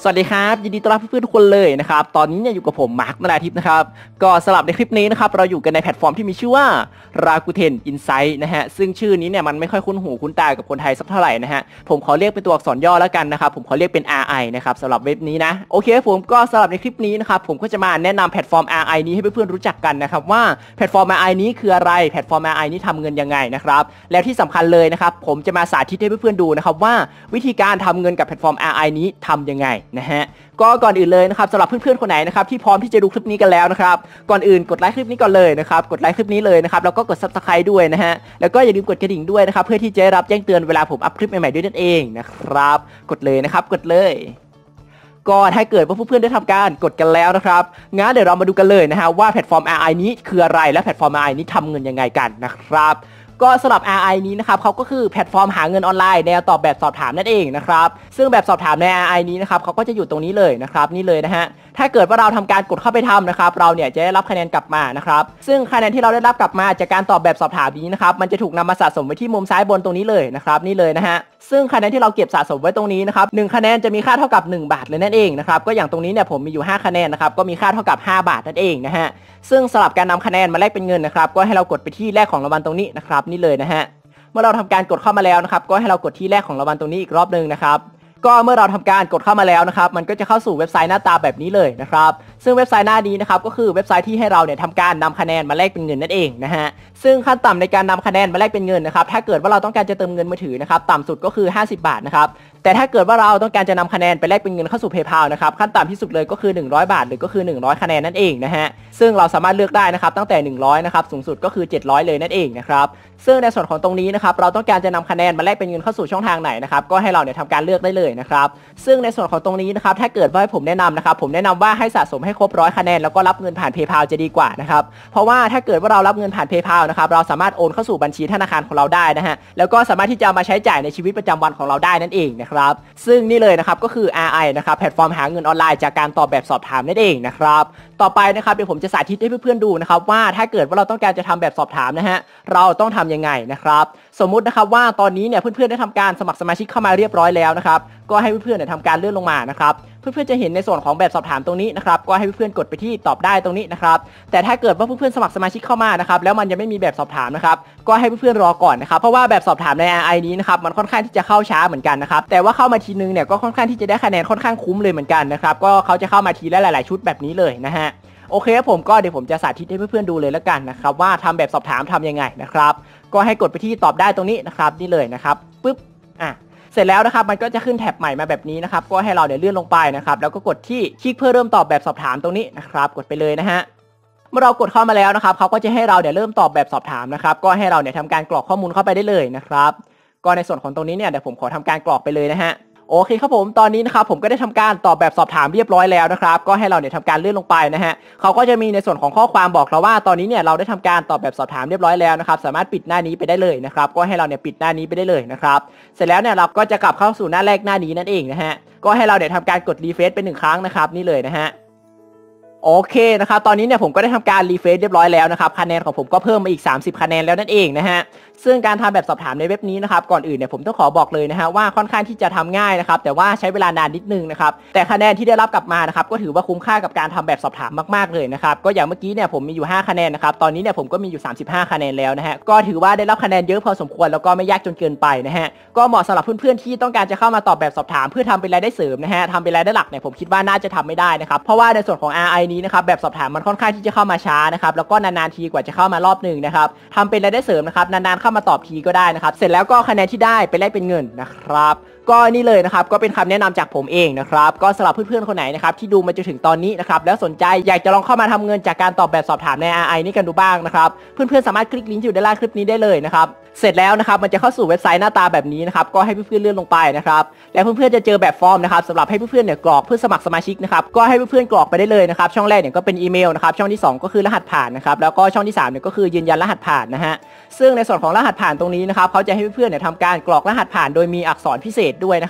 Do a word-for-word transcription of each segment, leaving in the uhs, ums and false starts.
สวัสดีครับยินดีต้อนรับเพื่อนๆทุกคนเลยนะครับตอนนี้เนี่ยอยู่กับผมมาร์คนราธิปนะครับก็สำหรับในคลิปนี้นะครับเราอยู่กันในแพลตฟอร์มที่มีชื่อว่า Rakuten Insight นะฮะซึ่งชื่อนี้เนี่ยมันไม่ค่อยคุ้นหูคุ้นตากับคนไทยสักเท่าไหร่นะฮะผมขอเรียกเป็นตัวอักษรย่อแล้วกันนะครับผมขอเรียกเป็น อาร์ ไอ นะครับสำหรับเว็บนี้นะโอเคผมก็สำหรับในคลิปนี้นะครับผมก็จะมาแนะนำแพลตฟอร์ม อาร์ ไอ นี้ให้เพื่อนๆรู้จักกันนะครับว่าแพลตฟอร์ม อาร์ ไอ นี้คืออะไรแพลตฟอร์ม อาร์ ไอ นี้ทำเงินยังไงนะครับแล้วที่สำคัญเลยนะครับผมจะมาสาธิตให้เพื่อนๆดูนะครับว่าวิธีการทำเงินกับแพลตฟอร์ม อาร์ ไอ นี้ทำยังไงนะฮะก็ก่อนอื่นเลยนะครับสำหรับเพื่อนๆคนไหนนะครับที่พร้อมที่จะดูคลิปนี้กันแล้วนะครับก่อนอื่นกดไลค์คลิปนี้ก่อนเลยนะครับกดไลค์คลิปนี้เลยนะครับแล้วก็กด ซับสไครบ์ ด้วยนะฮะแล้วก็อย่าลืมกดกระดิ่งด้วยนะครับเพื่อที่จะรับแจ้งเตือนเวลาผมอัพคลิปใหม่ๆด้วยนั่นเองนะครับกดเลยนะครับกดเลยก็ถ้าเกิดว่าเพื่อนๆได้ทำการกดกันแล้วนะครับงั้นเดี๋ยวเรามาดูกันเลยนะฮะว่าแพลตฟอร์ม อาร์ ไอ นี้คืออะไรและแพลตฟอร์ม อาร์ ไอ นี้ทำเงินยังไงกันนะครับก็สำหรับ อาร์ ไอ นี้นะครับเขาก็คือแพลตฟอร์มหาเงินออนไลน์แนวตอบแบบสอบถามนั่นเองนะครับซึ่งแบบสอบถามใน อาร์ ไอ นี้นะครับเขาก็จะอยู่ตรงนี้เลยนะครับนี่เลยนะฮะถ้าเกิดว่าเราทำการกดเข้าไปทำนะครับเราเนี่ยจะได้รับคะแนนกลับมานะครับซึ่งคะแนนที่เราได้รับกลับมาจากการตอบแบบสอบถามนี้นะครับมันจะถูกนำมาสะสมไว้ที่มุมซ้ายบนตรงนี้เลยนะครับนี่เลยนะฮะซึ่งคะแนนที่เราเก็บสะสมไว้ตรงนี้นะครับหนึ่งคะแนนจะมีค่าเท่ากับหนึ่งบาทเลยนั่นเองนะครับก็อย่างตรงนี้เนี่ยผมมีอยู่ห้าคะแนนนะครับก็มีค่าเท่ากับห้าบาทนั่นเองนะฮะซึ่งสำหรับการนำคะแนนมาแลกเป็นเงินนะครับก็ให้เรากดไปที่แรกของรางวัลตรงนี้นะครับนี่เลยนะฮะเมื่อเราทำการกดเข้ามาแล้วนะครับก็ให้เรากดที่แรกของรางวัลตรงนี้อีกรอบนึงนะครับก็เมื่อเราทำการกดเข้ามาแล้วนะครับมันก็จะเข้าสู่เว็บไซต์หน้าตาแบบนี้เลยนะครับซึ่งเว็บไซต์หน้านี้นะครับก็คือเว็บไซต์ที่ให้เราเนี่ยทำการนำคะแนนมาแลกเป็นเงินนั่นเองนะฮะซึ่งขั้นต่ำในการนำคะแนนมาแลกเป็นเงินนะครับถ้าเกิดว่าเราต้องการจะเติมเงินมือถือนะครับต่ำสุดก็คือห้าสิบบาทนะครับแต่ถ้าเกิดว่าเราต้องการจะนำคะแนนไปแลกเป็นเงินเข้าสู่ PayPal นะครับขั้นต่ำที่สุดเลยก็คือหนึ่งร้อยบาทหรือก็คือหนึ่งร้อยคะแนนนั่นเองนะฮะซึ่งเราสามารถเลือกได้นะครับตั้งแต่หนึ่งร้อยนะครับสูงสุดก็คือเจ็ดร้อยเลยนั่นเองนะครับซึ่งในส่วนของตรงนี้นะครับเราต้องการจะนำคะแนนมาแลกเป็นเงินเข้าสู่ช่องทางไหนนะครับก็ให้เราเนี่ยทำการเลือกได้เลยนะครับซึ่งในส่วนของตรงนี้นะครับถ้าเกิดว่าให้ผมแนะนำนะครับผมแนะนำว่าให้สะสมให้ครบร้อยคะแนนแล้วก็รับเงินผ่าน PayPal จะดีกว่านะครับเพราะว่าถ้าเกิดว่าเรารับเงินผ่าน PayPal นะครับเราสามารถโอนเข้าสู่บัญชีธนาคารของเราได้นะฮะแล้วก็สามารถที่จะมาใช้จ่ายในชีวิตประจำวันของเราได้นั่นเองนะครับซึ่งนี่เลยนะครับก็คือ อาร์ ไอ นะครับแพลตฟอร์มหาเงินออนไลน์จากการตอบแบบสอบถามนั่นเองนะครับต่อไปนะครับเดี๋ยวผมจะสาธิตให้เพื่อนๆดูนะครับว่าถ้าเกิดว่าเราต้องการจะทำแบบสอบถามนะฮะเราต้องทำยังไงนะครับสมมุตินะครับว่าตอนนี้เนี่ยเพื่อนๆได้ทำการสมัครสมาชิกเข้ามาเรียบร้อยแล้วนะครับก็ให้เพื่อนๆเนี่ยทำการเลื่อนลงมานะครับเพื่อนๆจะเห็นในส่วนของแบบสอบถามตรงนี้นะครับก็ให้เพื่อนๆกดไปที่ตอบได้ตรงนี้นะครับแต่ถ้าเกิดว่าเพื่อนๆสมัครสมาชิกเข้ามานะครับแล้วมันยังไม่มีแบบสอบถามนะครับก็ให้เพื่อนๆรอก่อนนะครับเพราะว่าแบบสอบถามใน อาร์ ไอ นี้นะครับมันค่อนข้างที่จะเข้าช้าเหมือนกันนะครับแต่ว่าเข้ามาทีนึงเนี่ยก็ค่อนข้างที่จะได้คะแนนค่อนข้างคุ้มเลยเหมือนกันนะครับก็เขาจะเข้ามาทีละหลายๆชุดแบบนี้เลยนะฮะโอเคผมก็เดี๋ยวผมจะสาธิตให้เพื่อนๆดูเลยแล้วกันนะครับว่าทำแบบสอบถามทำยังไงนะครับก็ให้กดไปที่ตอบได้ตรงนี้นะครับนี่เลยนะครับปึ๊บอ่ะเสร็จแล้วนะครับมันก็จะขึ้นแท็บใหม่มาแบบนี้นะครับก็ให้เราเนี่ยเลื่อนลงไปนะครับแล้วก็กดที่คลิกเพื่อเริ่มตอบแบบสอบถามตรงนี้นะครับกดไปเลยนะฮะเมื่อเรากดเข้ามาแล้วนะครับเขาก็จะให้เราเนี่ยเริ่มตอบแบบสอบถามนะครับก็ให้เราเนี่ยทำการกรอกข้อมูลเข้าไปได้เลยนะครับก็ในส่วนของตรงนี้เนี่ยเดี๋ยวผมขอทำการกรอกไปเลยนะฮะโอเคครับผมตอนนี้นะครับผมก็ได้ทำการตอบแบบสอบถามเรียบร้อยแล้วนะครับก็ให้เราเนี่ยทำการเลื่อนลงไปนะฮะเขาก็จะมีในส่วนของข้อความบอกเราว่าตอนนี้เนี่ยเราได้ทำการตอบแบบสอบถามเรียบร้อยแล้วนะครับสามารถปิดหน้านี้ไปได้เลยนะครับก็ให้เราเนี่ยปิดหน้านี้ไปได้เลยนะครับเสร็จแล้วเนี่ยเราก็จะกลับเข้าสู่หน้าแรกหน้านี้นั่นเองนะฮะก็ให้เราเนี่ยทำการกดรีเฟรชเป็นหนึ่งครั้งนะครับนี่เลยนะฮะโอเคนะครับตอนนี้เนี่ยผมก็ได้ทำการรีเฟรชเรียบร้อยแล้วนะครับคะแนนของผมก็เพิ่มมาอีกสามสิบคะแนนแล้วนั่นเองนะฮะซึ่งการทำแบบสอบถามในเว็บนี้นะครับก่อนอื่นเนี่ยผมต้องขอบอกเลยนะฮะว่าค่อนข้างที่จะทำง่ายนะครับแต่ว่าใช้เวลานานนิดนึงนะครับแต่คะแนนที่ได้รับกลับมานะครับก็ถือว่าคุ้มค่ากับการทำแบบสอบถามมากๆเลยนะครับก็อย่างเมื่อกี้เนี่ยผมมีอยู่ห้าคะแนนนะครับตอนนี้เนี่ยผมก็มีอยู่สามสิบห้าคะแนนแล้วนะฮะก็ถือว่าได้รับคะแนนเยอะพอสมควรแล้วก็ไม่ยากจนเกินไปนะฮะก็เหมาะสำหรับเพื่อนๆที่ต้องการจะเข้ามาตอบแบบสอบถามเพื่อทำเป็นรายได้เสริมนะฮะทำเป็นรายได้หลักเนี่ยผมคิดว่าน่าจะทำไม่ได้นะครับเพราะว่าในส่วนของ อาร์ ไอ นี้นะครับแบบสอบถามมันค่อนข้างที่จะเข้ามาช้านะครับแล้วก็นานๆทีกว่าจะเข้ามารอบหนึ่งนะครับทำเป็นรายได้เสริมนะครับนานๆเข้ามาตอบทีก็ได้นะครับเสร็จแล้วก็คะแนนที่ได้ไปแลกเป็นเงินนะครับก็นี่เลยนะครับก็เป็นคำแนะนำจากผมเองนะครับก็สำหรับเพื่อนๆคนไหนนะครับที่ดูมาจนถึงตอนนี้นะครับแล้วสนใจอยากจะลองเข้ามาทำเงินจากการตอบแบบสอบถามใน อาร์ ไอ นี่กันดูบ้างนะครับเพื่อนๆสามารถคลิกลิงก์อยู่ด้านล่างคลิปนี้ได้เลยนะครับเสร็จแล้วนะครับมันจะเข้าสู่เว็บไซต์หน้าตาแบบนี้นะครับก็ให้เพื่อนๆเลื่อนลงไปนะครับแล้วเพื่อนๆจะเจอแบบฟอร์มนะครับสำหรับให้เพื่อนๆเนี่ยกรอกเพื่อสมัครสมาชิกนะครับก็ให้เพื่อนๆกรอกไปได้เลยนะครับช่องแรกเนี่ยก็เป็นอีเมลนะครับช่องที่สองก็คือรหัสผ่านนะครับแล้วก็ช่องที่สามเนี่ยก็คือยืนยันรหัสผ่านนะฮะซึ่งในส่วนของรหัสผ่านตรงนี้นะครับเขาจะให้เพื่อนๆเนี่ยทำการกรอกรหัสผ่านโดยมีอักษรพิเศษด้วยนะครับ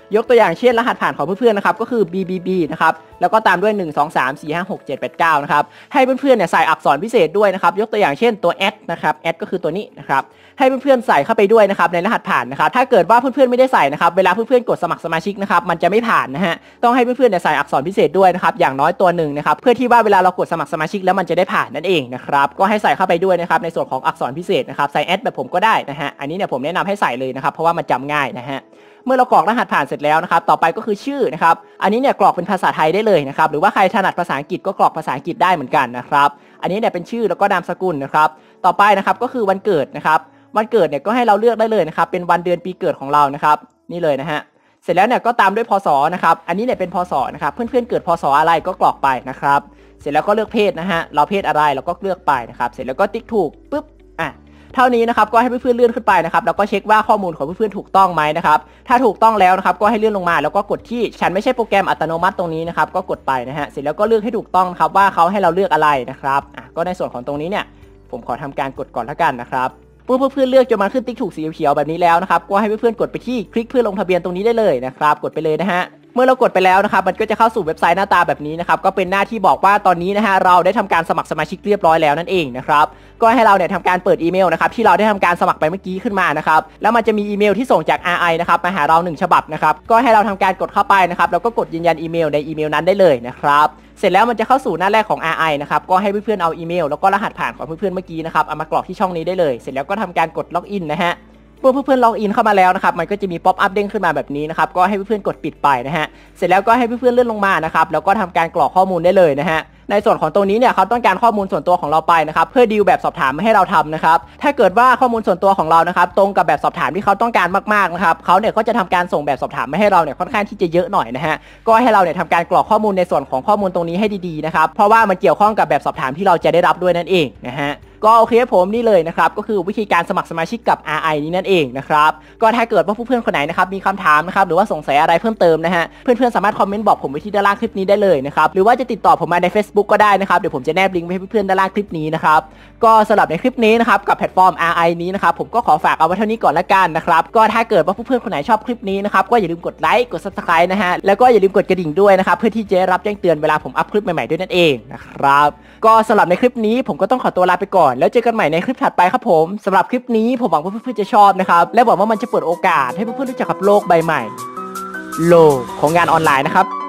ยกตัวอย่างเช่นรหัสผ่านของเพื่อนๆนะครับก็คือ บี บี บี นะครับแล้วก็ตามด้วยหนึ่ง สอง สาม สี่ ห้า หก เจ็ด แปด เก้านะครับให้เพื่อนๆเนี่ยใส่อักษรพิเศษด้วยนะครับยกตัวอย่างเช่นตัว แอด นะครับ แอด ก็คือตัวนี้นะครับให้เพื่อนๆใส่เข้าไปด้วยนะครับในรหัสผ่านนะครับถ้าเกิดว่าเพื่อนๆไม่ได้ใส่นะครับเวลาเพื่อนๆกดสมัครสมาชิกนะครับมันจะไม่ผ่านนะฮะต้องให้เพื่อนๆเนี่ยใส่อักษรพิเศษด้วยนะครับอย่างน้อยตัวหนึ่งนะครับเพื่อที่ว่าเวลาเรากดสมัครสมาชิกแล้วมันจะได้ผ่านนั่นเองนะครับก็ให้ใส่เข้าไปด้วยนะครับในส่วนของอักษรพิเศษนะครับใส่แอดแบบผมก็ได้นะฮะอันนี้เนี่ยผมแนะนำให้ใส่เลยนะครับเพราะว่ามันจำง่ายนะฮะเมื่อเรากรอกรหัสผ่านเสร็จแล้วนะครับต่อไปก็คือชื่อนะครับอันนี้เนี่ยกรอกเป็นภาษาไทยได้เลยนะครับหรือว่าใครถนัดภาษาอังกฤษก็กรอกภาษาอังกฤษได้เหมือนกันนะครับอันนี้เนี่ยเป็นชื่อแล้วก็นามสกุลนะครับต่อไปนะครับก็คือวันเกิดนะครับวันเกิดเนี่ยก็ให้เราเลือกได้เลยนะครับเป็นวันเดือนปีเกิดของเรานะครับนี่เลยนะฮะเสร็จแล้วเนี่ยก็ตามด้วยพศนะครับอันนี้เนี่ยเป็นพศนะครับเพื่อนๆเกิดพศอะไรก็กรอกไปนะครับเสร็จแล้วก็เลือกเพศนะฮะเราเพศอะไรเราก็เลือกไปนะครับเสร็จแล้วก็ติ๊กถูกปุ๊บอ่ะเท่านี้นะครับก็ให้เพื่อนๆเลื่อนขึ้นไปนะครับแล้วก็เช็คว่าข้อมูลของเพื่อนๆถูกต้องไหมนะครับถ้าถูกต้องแล้วนะครับก็ให้เลื่อนลงมาแล้วก็กดที่ฉันไม่ใช่โปรแกรมอัตโนมัติตรงนี้นะครับก็กดไปนะฮะเสร็จแล้วก็เลือกให้ถูกต้องครับว่าเขาให้เราเลือกอะไรนะครับอ่ะก็ในส่วนของตรงนี้เนี่ยผมขอทำการกดก่อนแล้วกันนะครับเพื่อเพื่อนๆเลือกจนมันขึ้นติ๊กถูกสีเขียวแบบนี้แล้วนะครับก็ให้เพื่อนๆกดไปที่คลิกเพื่อลงทะเบียนตรงนี้ได้เลยนะครับกดไปเลยนะฮะเมื่อเรากดไปแล้วนะครับมันก็จะเข้าสู่เว็บไซต์หน้าตาแบบนี้นะครับก็เป็นหน้าที่บอกว่าตอนนี้นะฮะเราได้ทำการสมัครสมาชิกเรียบร้อยแล้วนั่นเองนะครับก็ให้เราเนี่ยทำการเปิดอีเมลนะครับที่เราได้ทำการสมัครไปเมื่อกี้ขึ้นมานะครับแล้วมันจะมีอีเมลที่ส่งจาก อาร์ ไอ นะครับมาหาเราหนึ่งฉบับนะครับก็ให้เราทำการกดเข้าไปนะครับแล้วก็กดยืนยันอีเมลในอีเมลนั้นได้เลยนะครับเสร็จแล้วมันจะเข้าสู่หน้าแรกของ อาร์ ไอ นะครับก็ให้เพื่อนๆเอาอีเมลแล้วก็รหัสผ่านของเพื่อนๆเมื่อกี้นะครับเอามากรอกที่ช่องนี้ได้เลยเสร็จแล้วก็ทำการกดล็อกอินนะฮะเมื่อเพื่อนๆล็อกอินเข้ามาแล้วนะครับมันก็จะมีป๊อปอัพเด้งขึ้นมาแบบนี้นะครับก็ให้เพื่อนๆกดปิดไปนะฮะเสร็จแล้วก็ให้เพื่อนๆเลื่อนลงมานะครับแล้วก็ทำการกรอกข้อมูลได้เลยนะฮะในส่วนของตรงนี้เนี่ยเขาต้องการข้อมูลส่วนตัวของเราไปนะครับเพื่อดีลแบบสอบถามมาให้เราทำนะครับถ้าเกิดว่าข้อมูลส่วนตัวของเรานะครับตรงกับแบบสอบถามที่เขาต้องการมากๆนะครับเขาเนี่ยก็จะทำการส่งแบบสอบถามมาให้เราเนี่ยค่อนข้างที่จะเยอะหน่อยนะฮะก็ให้เราเนี่ยทำการกรอกข้อมูลในส่วนของข้อมูลตรงนี้ให้ดีๆนะครับเพราะว่ามันเกี่ยวข้องกับแบบสอบถามที่เราจะได้รับด้วยนั่นเองนะฮะก็โอเคผมนี่เลยนะครับก็คือวิธีการสมัครสมาชิกกับ อาร์ ไอ นี้นั่นเองนะครับก็ถ้าเกิดว่าเพื่อนๆคนไหนนะครับมีคำถามนะครับหรือว่าสงสัยอะไรเพิ่มเติมนะฮะเพื่อนๆสามารถคอมเมนต์บอกผมไว้ที่ด้านล่างคลิปนี้ได้เลยนะครับหรือว่าจะติดต่อผมมาใน Facebook ก็ได้นะครับเดี๋ยวผมจะแนบลิงก์ไว้ให้เพื่อนๆด้านล่างคลิปนี้นะครับก็สำหรับในคลิปนี้นะครับกับแพลตฟอร์ม อาร์ ไอ นี้นะครับผมก็ขอฝากเอาไว้เท่านี้ก่อนละกันนะครับก็ถ้าเกิดว่าเพื่อนๆคนไหนชอบคลิปนี้นะครับก็อย่าลืมกดไลค์กด ซับสไครบ์ นะฮะแล้วก็อย่าลืมกดกระดิ่งด้วยนะครับเพื่อที่จะรับแจ้งเตือนเวลาผมอัพคลิปใหม่ๆด้วยนั่นเองนะครับก็สำหรับในคลิปนี้ผมก็ต้องขอตัวลาไปก่อนแล้วเจอกันใหม่ในคลิปถัดไปครับผมสำหรับคลิปนี้ผมหวังว่าเพื่อนๆจะชอบนะครับและหวังว่ามันจะเปิดโอกาสให้เพื่อนๆรู้จักกับโลกใบใหม่โลกของงานออนไลน์นะครับ